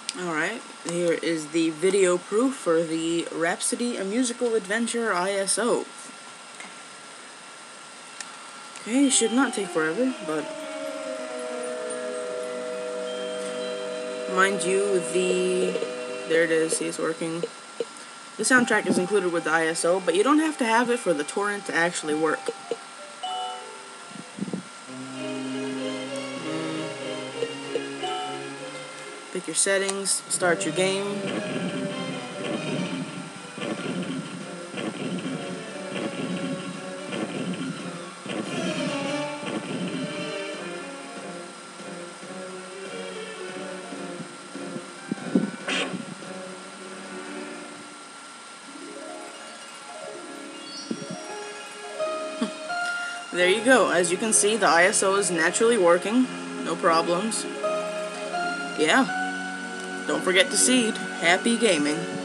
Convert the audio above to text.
Alright, here is the video proof for the Rhapsody A Musical Adventure ISO. Okay, should not take forever, but mind you, there it is, see it's working. The soundtrack is included with the ISO, but you don't have to have it for the torrent to actually work. Pick your settings, start your game. There you go. As you can see, the ISO is naturally working. No problems. Yeah. Don't forget to seed. Happy gaming.